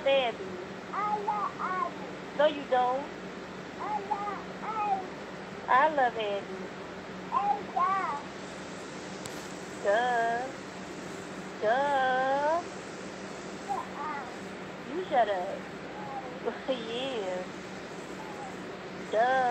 love Abby. No, you don't. I love Abby. Duh. Duh. You shut up. Yeah. Duh.